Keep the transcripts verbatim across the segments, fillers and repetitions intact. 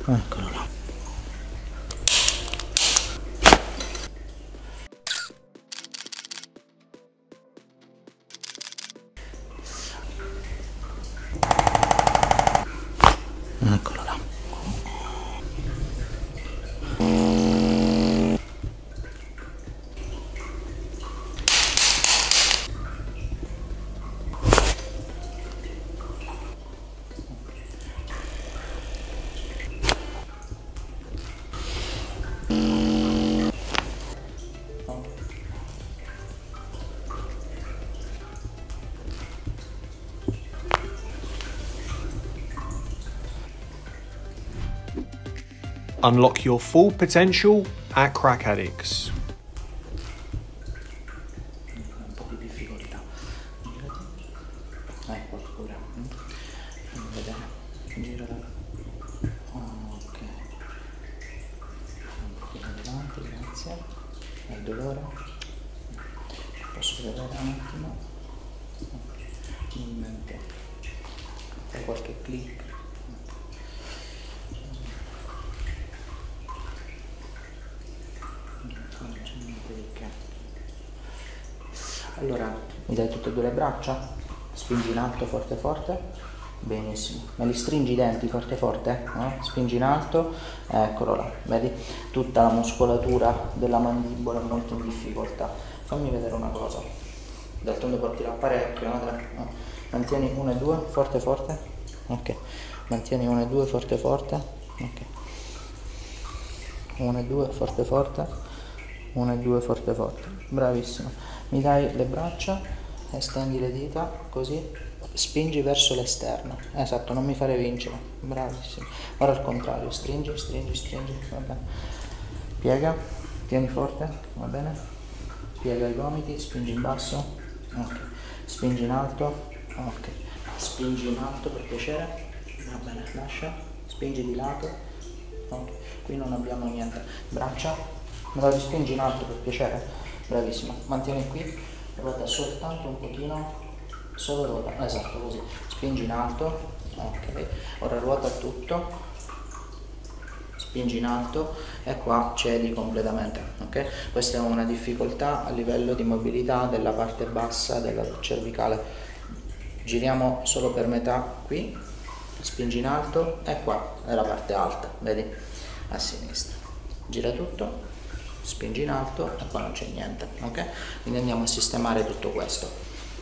Eccolo là. Eccolo là. Unlock your full potential at Crack Addicts. Un po' di difficoltà. Ecco pure. Fammi vedere. Gira da. Ok. Un pochino avanti, grazie. Il dolore. Posso vedere un attimo. Movimento. Fai qualche click. Allora, mi dai tutte e due le braccia? Spingi in alto forte forte. Benissimo. Me li stringi i denti forte forte? Eh? Spingi in alto. Eccolo là. Vedi? Tutta la muscolatura della mandibola è molto in difficoltà. Fammi vedere una cosa. D'altronde portirà parecchio, no? No. Mantieni uno e due, forte forte. Ok. Mantieni uno e due, forte forte. Ok. uno e due, forte forte. uno e due, forte forte. Bravissimo. Mi dai le braccia, estendi le dita, così, spingi verso l'esterno, esatto, non mi fare vincere, bravissimo. Ora al contrario, stringi, stringi, stringi, va bene. Piega, tieni forte, va bene. Piega i gomiti, spingi in basso, ok. Spingi in alto, ok. Spingi in alto per piacere, va bene, lascia, spingi di lato, ok. Qui non abbiamo niente. Braccia, me la spingi in alto per piacere. Bravissimo, mantieni qui, ruota soltanto un pochino, solo ruota, esatto, così, spingi in alto, ok, ora ruota tutto, spingi in alto e qua cedi completamente, ok? Questa è una difficoltà a livello di mobilità della parte bassa della cervicale. Giriamo solo per metà qui, spingi in alto e qua è la parte alta, vedi? A sinistra, gira tutto. Spingi in alto e qua non c'è niente, ok? Quindi andiamo a sistemare tutto questo.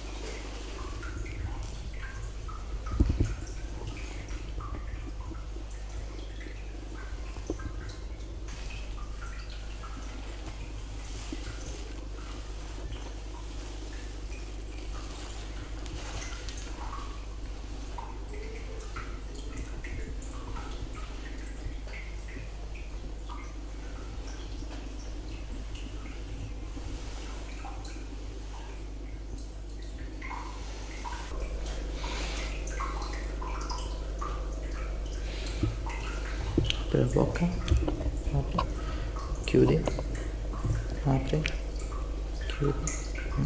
Apri la bocca, apri, chiudi, apri, chiudi.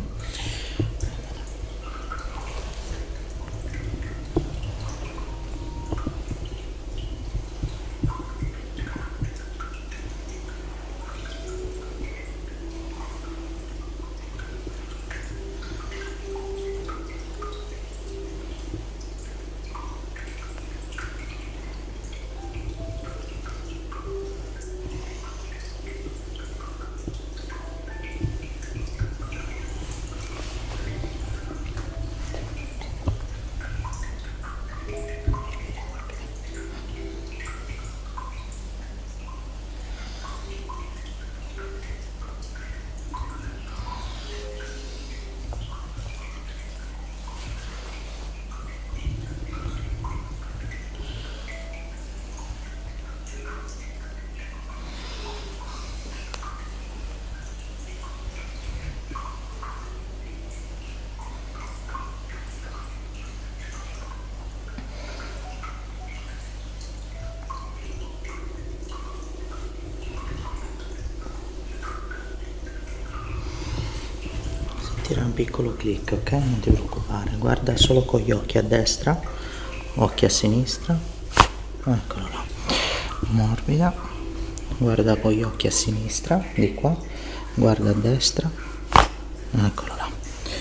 Tira un piccolo clic, ok? Non ti preoccupare, guarda solo con gli occhi a destra, occhi a sinistra, eccolo là. morbida, guarda con gli occhi a sinistra, di qua, guarda a destra, eccolo là.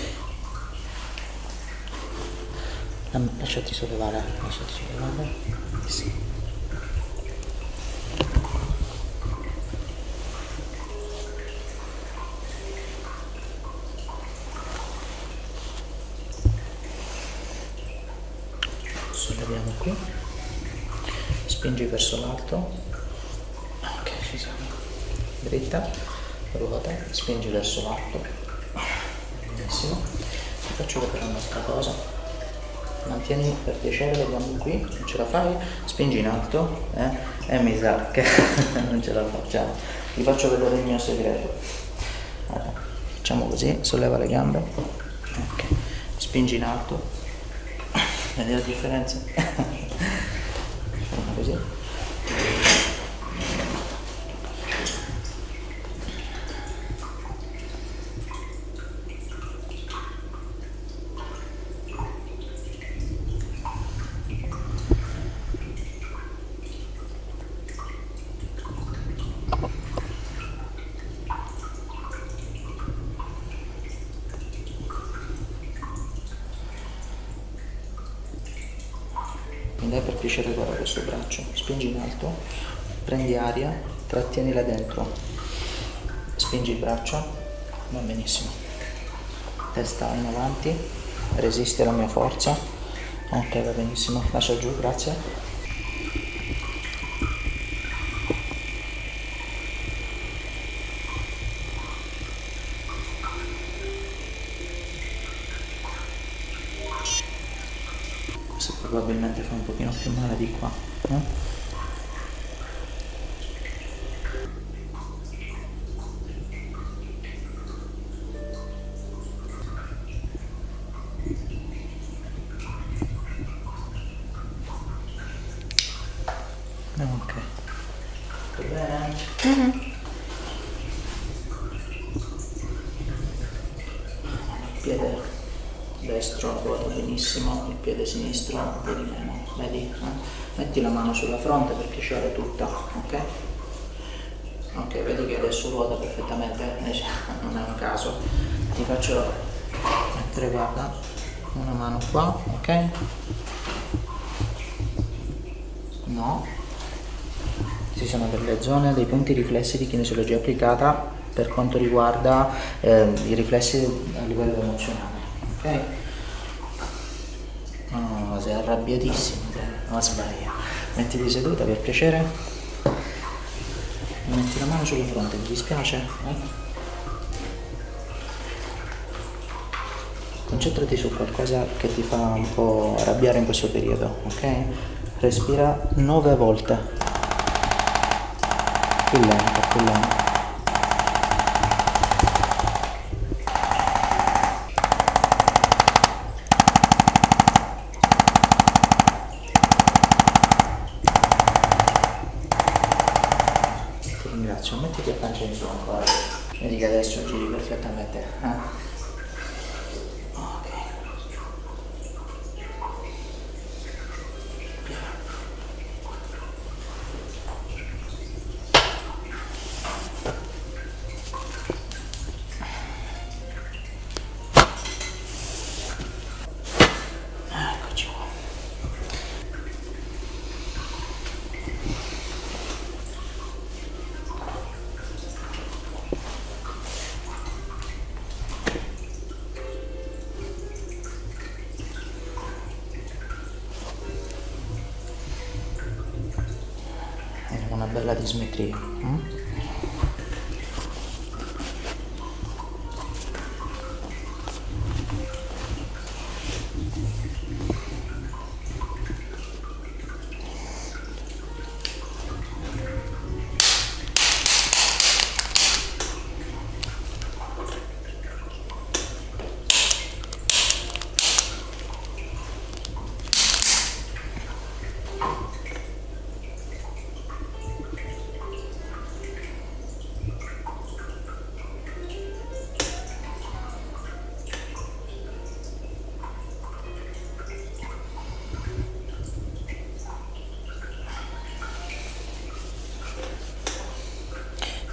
Lasciati sollevare, lasciati sollevare, sì. Solleviamo qui, spingi verso l'alto, ok, ci siamo, dritta, ruota, spingi verso l'alto, benissimo. Ti faccio vedere un'altra cosa, mantieni per piacere le gambe qui, non ce la fai, spingi in alto, eh? E mi sa che non ce la facciamo. Vi faccio vedere il mio segreto. Allora, facciamo così, solleva le gambe, ok, spingi in alto. Vedi la differenza? Facciamo così. Mi dai per piacere, guarda questo braccio, spingi in alto, prendi aria, trattienila dentro, spingi il braccio, va benissimo, testa in avanti, resiste la mia forza, ok, va benissimo, lascia giù, grazie. Probabilmente fa un pochino più male di qua, no? Ok, va bene? Mm-hmm. Il piede destro ruota benissimo, il piede sinistro vedi meno, vedi? Eh? Metti la mano sulla fronte per piacere tutta, ok? Ok, vedi che adesso ruota perfettamente, non è un caso. Ti faccio mettere, guarda, una mano qua, ok? No. Ci sono delle zone, dei punti riflessi di kinesiologia applicata per quanto riguarda eh, i riflessi a livello emozionale. Ok? Oh, sei arrabbiatissimo, non sbaglia. Mettiti seduta per piacere. Metti la mano sulla fronte, ti dispiace? Eh? Concentrati su qualcosa che ti fa un po' arrabbiare in questo periodo, ok? Respira nove volte. Più lento, più lento. Ringrazio, mettiti a pancia in su ancora, vedi che adesso giri perfettamente. Eh? Ok. Eccoci qua. Una bella dismetria. Eh?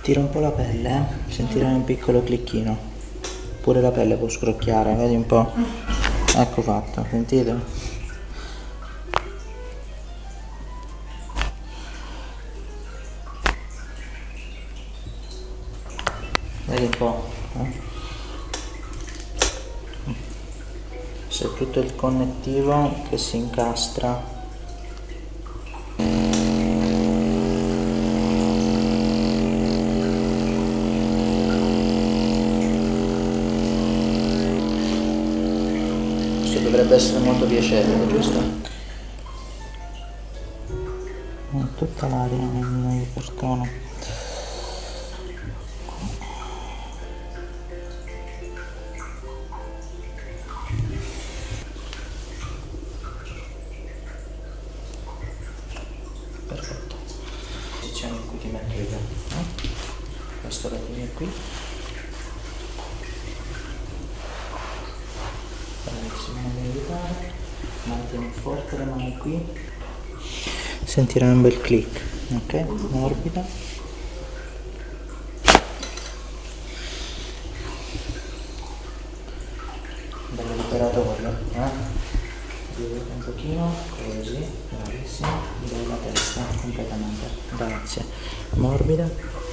Tira un po' la pelle, eh? Sentirai un piccolo clicchino. Pure la pelle può scrocchiare, vedi un po'? Ecco fatto, sentite? Vedi un po'? Eh? C'è tutto il connettivo che si incastra. Questo dovrebbe essere molto piacevole, giusto? Tutta l'aria nel cartone. Perfetto. Posizione in cui ti metto io, eh? Questo lo tieni qui. Bravissimo, non devi aiutare. Mantieni forte le mani qui. Sentirai un bel click, ok? Morbida. Bello liberatorio, eh? Un pochino, così, bravissimo, dai la testa completamente, grazie, morbida,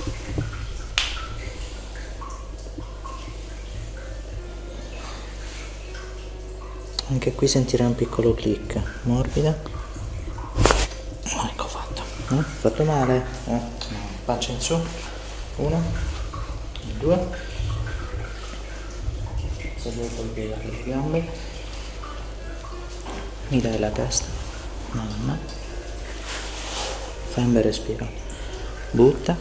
anche qui sentirai un piccolo click, morbida, ecco fatto, eh? Fatto male, eh? No. Pancia in su, uno, due, se vuoi puoi piegare le gambe. Mi dai la testa, mamma, fai un bel respiro, butta,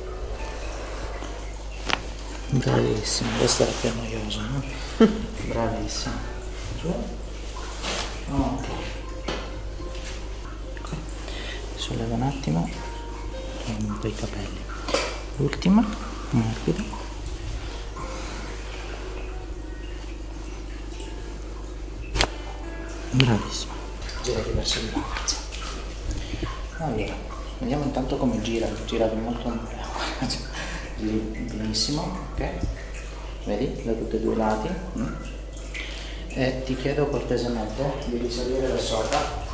bravissimo, questo era più noioso, no? Bravissimo, su, ok, solleva un attimo e un po' i capelli, ultima, morbida. Bravissimo, girati verso di là, grazie. Allora, vediamo intanto come gira, girate molto male, giri benissimo, ok? Vedi, da tutti e due i lati. Mm. E ti chiedo cortesemente di risalire da sopra.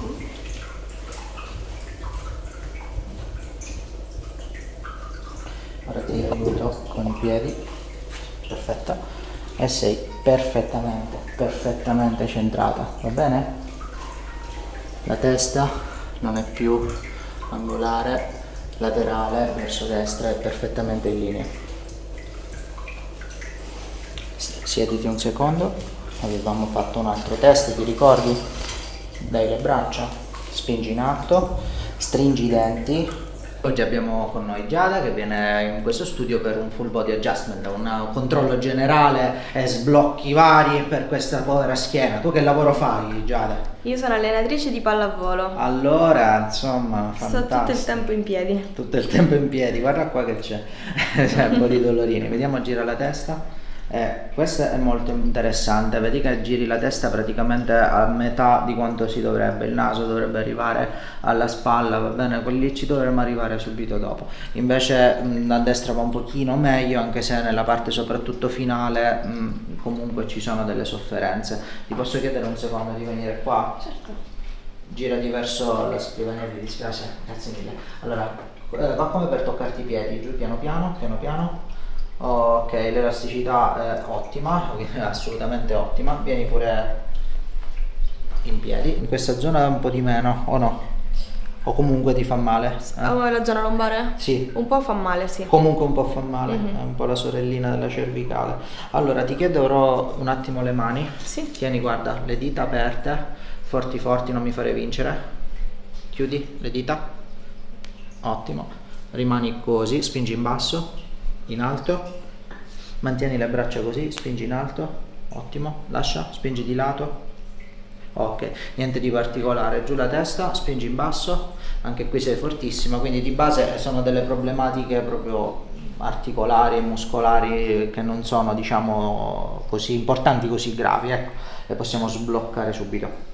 Ora ti aiuto con i piedi, perfetto. E sei perfettamente, perfettamente centrata, va bene? La testa non è più angolare, laterale, verso destra, è perfettamente in linea. Siediti un secondo, avevamo fatto un altro test, ti ricordi? Dai le braccia, spingi in alto, stringi i denti. Oggi abbiamo con noi Giada che viene in questo studio per un full body adjustment, un controllo generale e sblocchi vari per questa povera schiena. Tu che lavoro fai, Giada? Io sono allenatrice di pallavolo. Allora, insomma, fantastico. Sto tutto il tempo in piedi. Tutto il tempo in piedi, guarda qua che c'è, c'è un po' di dolorini. Vediamo, gira la testa. Eh, questo è molto interessante, vedi che giri la testa praticamente a metà di quanto si dovrebbe, il naso dovrebbe arrivare alla spalla, va bene, quelli ci dovremmo arrivare subito dopo, invece mh, a destra va un pochino meglio, anche se nella parte soprattutto finale mh, comunque ci sono delle sofferenze. Ti posso chiedere un secondo di venire qua? Certo. Girati verso la scrivania, mi dispiace, grazie mille. Allora, eh, va come per toccarti i piedi, giù piano piano, piano piano. Ok, l'elasticità è ottima, assolutamente ottima. Vieni pure in piedi. In questa zona un po' di meno, o no? O comunque ti fa male? Eh? Oh, la zona lombare? Sì. Un po' fa male, sì. Comunque un po' fa male, Mm-hmm. è un po' la sorellina della cervicale. Allora ti chiedo ora un attimo le mani. Sì. Tieni, guarda, le dita aperte, forti forti, non mi fare vincere. Chiudi le dita. Ottimo. Rimani così, spingi in basso. In alto, mantieni le braccia così, spingi in alto, ottimo, lascia, spingi di lato, ok, niente di particolare, giù la testa, spingi in basso, anche qui sei fortissima, quindi di base sono delle problematiche proprio articolari e muscolari che non sono, diciamo, così importanti, così gravi, ecco, le possiamo sbloccare subito.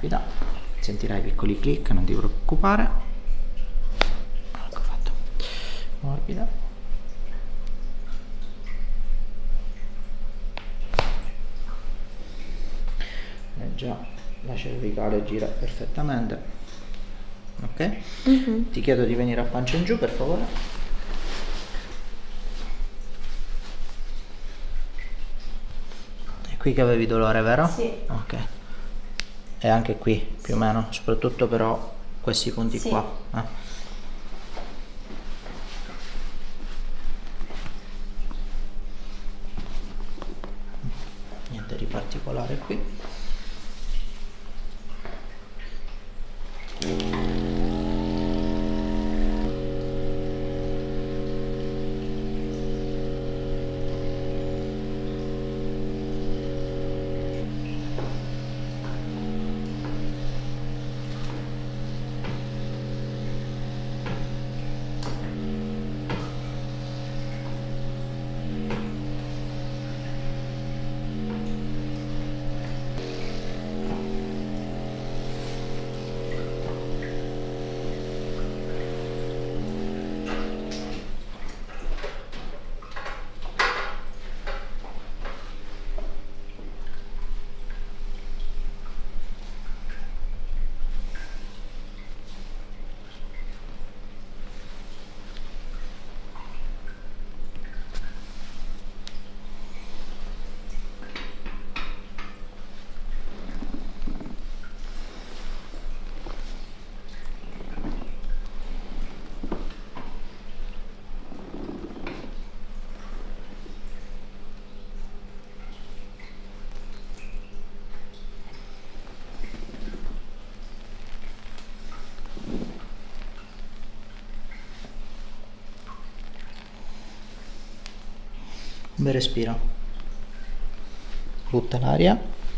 morbida, sentirai piccoli click, non ti preoccupare. Ecco fatto, morbida. E già la cervicale gira perfettamente. Ok? Mhm. Ti chiedo di venire a pancia in giù, per favore. Qui che avevi dolore, vero? Sì. Ok. E anche qui, più o meno, soprattutto però questi punti Sì. qua. Eh. Niente di particolare qui. Un bel respiro. Butta l'aria.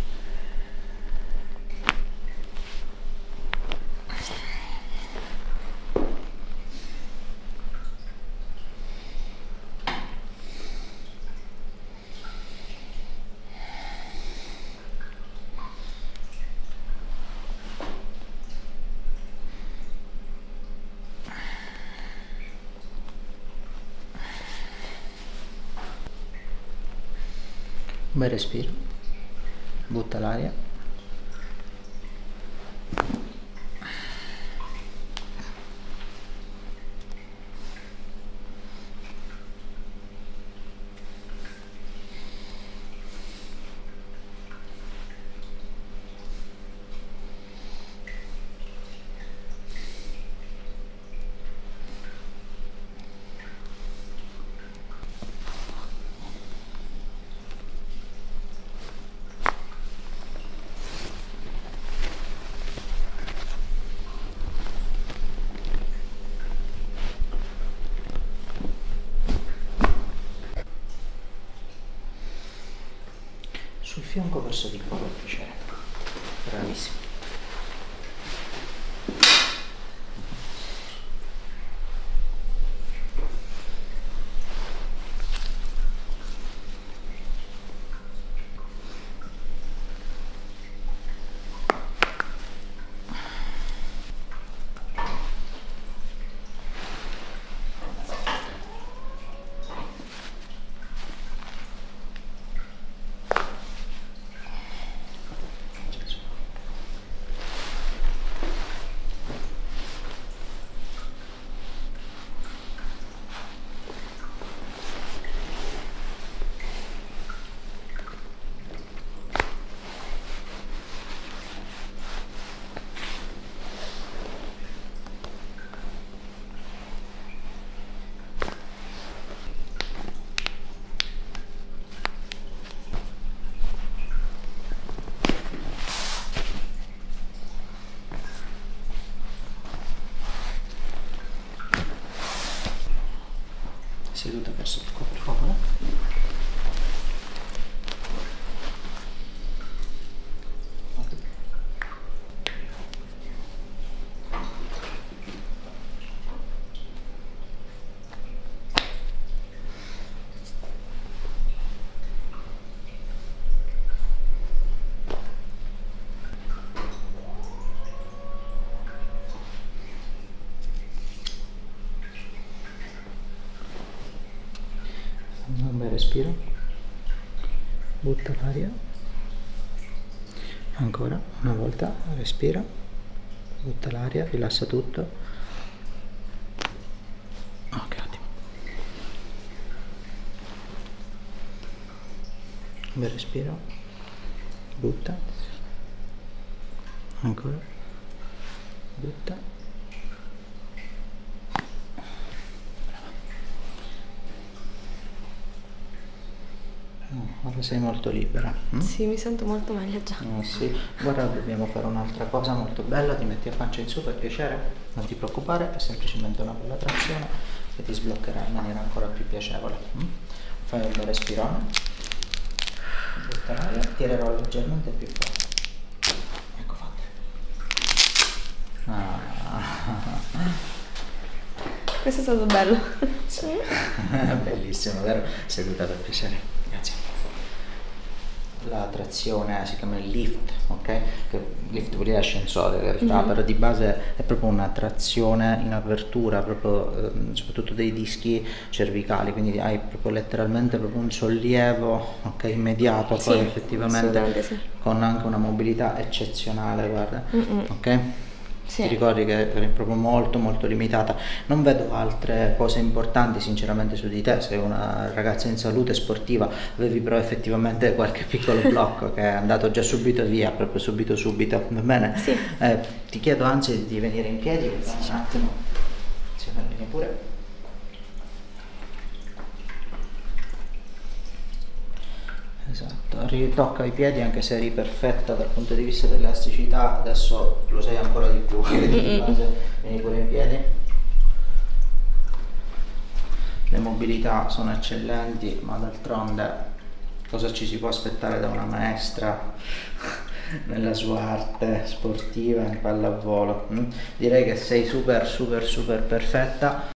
Un bel respiro, butta l'aria. Sul fianco verso di qua, per piacere. Bravissimo. respiro, butta l'aria, ancora una volta, respira, butta l'aria, rilassa tutto, ok, ottimo, bel respiro, butta, ancora, butta. Ora sei molto libera. Hm? Sì, mi sento molto meglio già. Oh, sì. Guarda, dobbiamo fare un'altra cosa molto bella, ti metti a pancia in su per piacere, non ti preoccupare, è semplicemente una bella trazione che ti sbloccherà in maniera ancora più piacevole. Hm? Fai un bel respirone, butta l'aria, tirerò leggermente più forte. Ecco fatto. Ah. Questo è stato bello. Sì. Bellissimo, vero? Seduta per piacere. Grazie. La trazione si chiama il lift, ok? Che lift vuol dire ascensore in realtà, mm-hmm. però di base è proprio una trazione in apertura, proprio, ehm, soprattutto dei dischi cervicali, quindi hai proprio letteralmente proprio un sollievo, ok, immediato, sì, poi effettivamente sì. con anche una mobilità eccezionale, guarda, mm-mm. ok? Sì. Ti ricordi che è proprio molto molto limitata, non vedo altre cose importanti sinceramente su di te, sei una ragazza in salute sportiva, avevi però effettivamente qualche piccolo blocco che è andato già subito via, proprio subito subito, va bene? Sì. Eh, ti chiedo anzi di venire in piedi, sì. Un attimo, sì, vieni pure. Esatto, ritocca i piedi anche se eri perfetta dal punto di vista dell'elasticità, adesso lo sei ancora di più, di base, vieni pure in piedi. Le mobilità sono eccellenti, ma d'altronde cosa ci si può aspettare da una maestra nella sua arte sportiva in pallavolo? Mm? Direi che sei super super super perfetta.